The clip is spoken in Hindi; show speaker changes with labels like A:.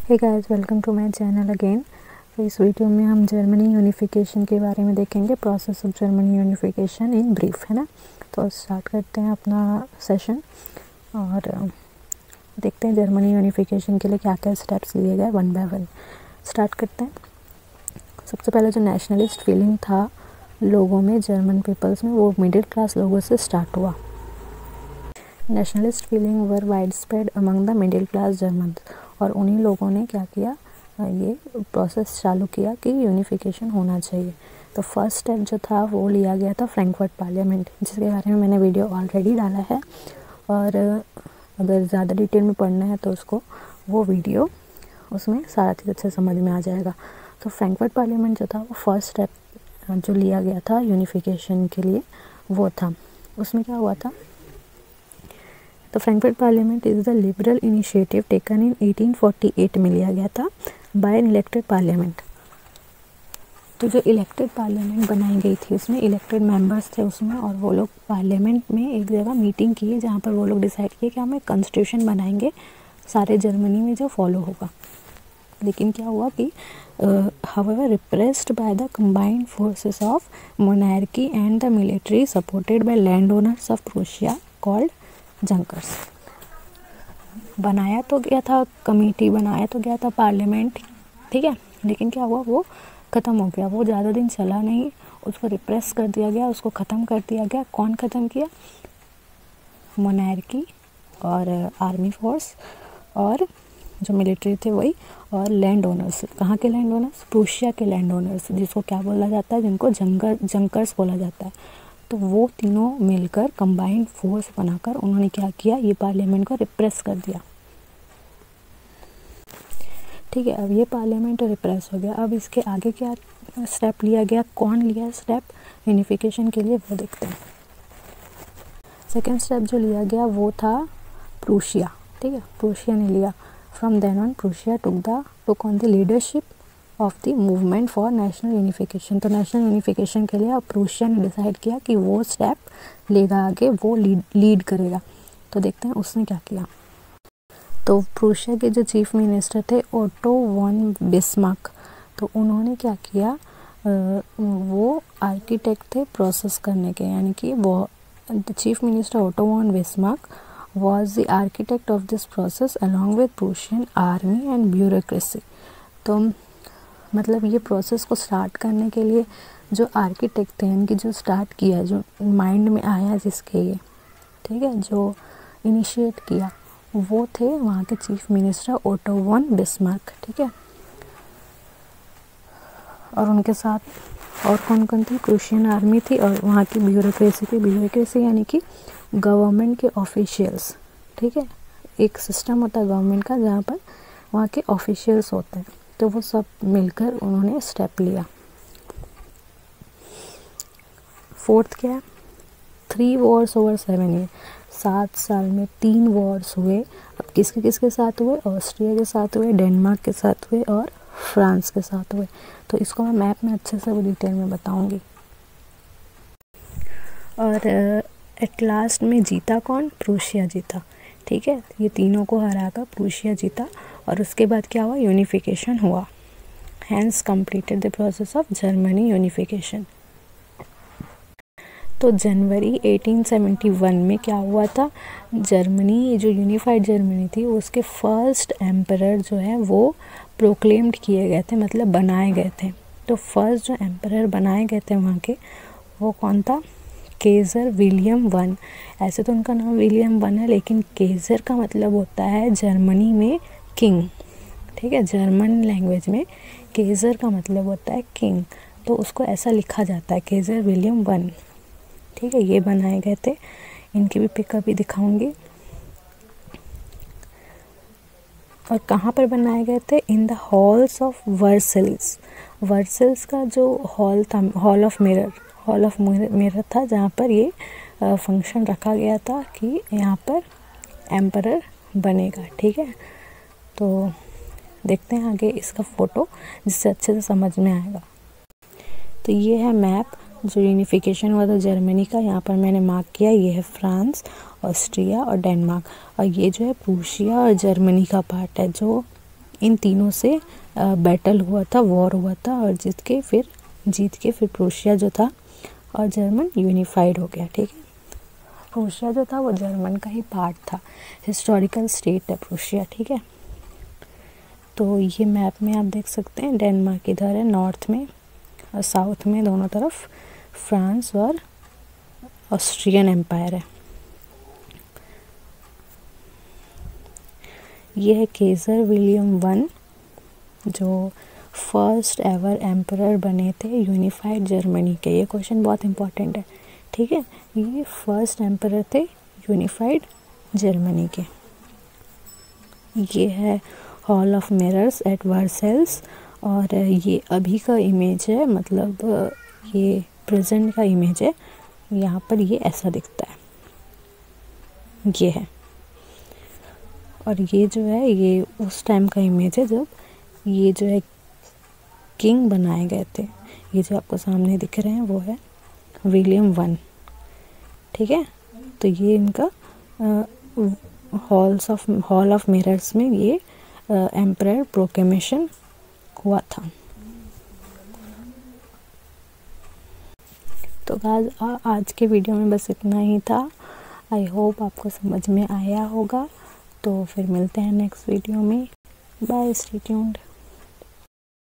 A: Hey guys, welcome to my channel again. तो इस वीडियो में हम जर्मनी यूनिफिकेशन के बारे में देखेंगे, process of Germany unification in brief, है ना। तो स्टार्ट करते हैं अपना सेशन और देखते हैं जर्मनी यूनिफिकेशन के लिए क्या क्या स्टेप्स लिए गए वन बाय वन। स्टार्ट करते हैं। सबसे पहले जो नेशनलिस्ट फीलिंग था लोगों में, जर्मन पीपल्स में, वो मिडिल क्लास लोगों से स्टार्ट हुआ। Nationalist feeling were widespread among the middle class Germans, और उन्हीं लोगों ने क्या किया, ये प्रोसेस चालू किया कि यूनिफिकेशन होना चाहिए। तो फर्स्ट स्टेप जो था वो लिया गया था फ्रैंकफर्ट पार्लियामेंट, जिसके बारे में मैंने वीडियो ऑलरेडी डाला है, और अगर ज़्यादा डिटेल में पढ़ना है तो उसको वो वीडियो, उसमें सारा चीज़ अच्छे समझ में आ जाएगा। तो फ्रैंकफर्ट पार्लियामेंट जो था वो फर्स्ट स्टेप जो लिया गया था यूनिफिकेशन के लिए वो था। उसमें क्या हुआ था, तो Frankfurt parliament is the liberal initiative taken in 1848 में लिया गया था बाय एन इलेक्टेड पार्लियामेंट। तो जो इलेक्टेड पार्लियामेंट बनाई गई थी उसमें इलेक्टेड मेंबर्स थे उसमें, और वो लोग पार्लियामेंट में एक जगह मीटिंग की जहाँ पर वो लोग डिसाइड किए कि हम एक कॉन्स्टिट्यूशन बनाएंगे सारे जर्मनी में जो फॉलो होगा। लेकिन क्या हुआ कि however repressed by the combined forces of monarchy and the military supported by landowners of Prussia called Junkers. बनाया तो गया था कमेटी, बनाया तो गया था पार्लियामेंट, ठीक है, लेकिन क्या हुआ, वो ख़त्म हो गया। वो ज़्यादा दिन चला नहीं, उसको रिप्रेस कर दिया गया, उसको ख़त्म कर दिया गया। कौन ख़त्म किया? मोनार्की और आर्मी फोर्स और जो मिलिट्री थे वही, और लैंड ओनर्स। कहाँ के लैंड ओनर्स? प्रूशिया के लैंड ओनर्स, जिसको क्या बोला जाता है, जिनको जंकर्स बोला जाता है। तो वो तीनों मिलकर कंबाइंड फोर्स बनाकर उन्होंने क्या किया, ये पार्लियामेंट को रिप्रेस कर दिया। ठीक है, अब ये पार्लियामेंट रिप्रेस हो गया। अब इसके आगे क्या स्टेप लिया गया, कौन लिया स्टेप यूनिफिकेशन के लिए, वो देखते हैं। सेकेंड स्टेप जो लिया गया वो था प्रूशिया, ठीक है, प्रूशिया ने लिया। From then on Prussia took on the leadership of the movement for national unification. तो नेशनल यूनिफिकेशन के लिए अब प्रूशिया ने डिसाइड किया कि वो स्टेप लेगा आगे, वो लीड करेगा। तो देखते हैं उसने क्या किया। तो प्रूशिया के जो chief minister Otto von von बिस्मार्क, तो उन्होंने क्या किया, वो आर्किटेक्ट थे प्रोसेस करने के, यानी कि वो the chief minister Otto von Bismarck was the architect of this process along with Prussian army and bureaucracy। तो मतलब ये प्रोसेस को स्टार्ट करने के लिए जो आर्किटेक्ट थे, इनकी जो स्टार्ट किया, जो माइंड में आया जिसके ये, ठीक है, जो इनिशिएट किया, वो थे वहाँ के chief minister Otto von Bismarck, ठीक है। और उनके साथ और कौन कौन थी? प्रूशियन आर्मी थी और वहाँ की ब्यूरोक्रेसी थी। ब्यूरोक्रेसी यानी कि गवर्नमेंट के ऑफिशियल्स, ठीक है। एक सिस्टम होता है गवर्नमेंट का जहाँ पर वहाँ के ऑफिशियल्स होते हैं, तो वो सब मिलकर उन्होंने स्टेप लिया। फोर्थ क्या है? 3 वॉर्स ओवर 7 ईयर, 7 साल में 3 वॉर्स हुए। अब किसके किसके साथ हुए? ऑस्ट्रिया के साथ हुए, डेनमार्क के साथ हुए और फ्रांस के साथ हुए। तो इसको मैं मैप में अच्छे से वो डिटेल में बताऊंगी। और एट लास्ट में जीता कौन? प्रूशिया जीता, ठीक है। ये तीनों को हराकर प्रूशिया जीता, और उसके बाद क्या हुआ? यूनिफिकेशन हुआ। Hence completed the process of Germany unification. तो जनवरी 1871 में क्या हुआ था, जर्मनी जो यूनिफाइड जर्मनी थी उसके फर्स्ट एम्परर जो है वो प्रोक्लेम्ड किए गए थे, मतलब बनाए गए थे। तो फर्स्ट जो एम्परर बनाए गए थे वहाँ के, वो कौन था? Kaiser William one. ऐसे तो उनका नाम विलियम वन है, लेकिन केज़र का मतलब होता है जर्मनी में किंग, ठीक है। जर्मन लैंग्वेज में केज़र का मतलब होता है किंग, तो उसको ऐसा लिखा जाता है, केज़र विलियम वन, ठीक है। ये बनाए गए थे, इनकी भी पिक अभी दिखाऊंगी। और कहाँ पर बनाए गए थे? In the halls of Versailles. Versailles का जो हॉल था, हॉल ऑफ मिरर था, जहाँ पर ये फंक्शन रखा गया था कि यहाँ पर एम्परर बनेगा, ठीक है। तो देखते हैं आगे इसका फ़ोटो, जिससे अच्छे से समझ में आएगा। तो ये है मैप जो यूनिफिकेशन हुआ था जर्मनी का। यहाँ पर मैंने मार्क किया, ये है फ्रांस, ऑस्ट्रिया और डेनमार्क, और ये जो है प्रूशिया और जर्मनी का पार्ट है जो इन तीनों से बैटल हुआ था, वॉर हुआ था, और जीत के फिर प्रूशिया जो था और जर्मन यूनिफाइड हो गया। ठीक है, प्रूशिया जो था वो जर्मन का ही पार्ट था, हिस्टोरिकल स्टेट है प्रूशिया। ठीक है, तो ये मैप में आप देख सकते हैं डेनमार्क इधर है नॉर्थ में और साउथ में दोनों तरफ फ्रांस और ऑस्ट्रियन एम्पायर है। ये है केसर विलियम वन, जो फर्स्ट एवर एम्परर बने थे यूनिफाइड जर्मनी के। ये क्वेश्चन बहुत इंपॉर्टेंट है। ठीक है, ये फर्स्ट एम्परर थे यूनिफाइड जर्मनी के। ये है hall of mirrors at Versailles, और ये अभी का इमेज है, मतलब ये प्रेजेंट का इमेज है। यहाँ पर ये ऐसा दिखता है, ये है। और ये जो है ये उस टाइम का इमेज है जब ये जो है किंग बनाए गए थे। ये जो आपको सामने दिख रहे हैं वो है विलियम वन। ठीक है, तो ये इनका हॉल ऑफ मिरर्स में ये एम्परर प्रोक्लेमेशन हुआ था। तो आज के वीडियो में बस इतना ही था। आई होप आपको समझ में आया होगा। तो फिर मिलते हैं नेक्स्ट वीडियो में। Bye, stay tuned.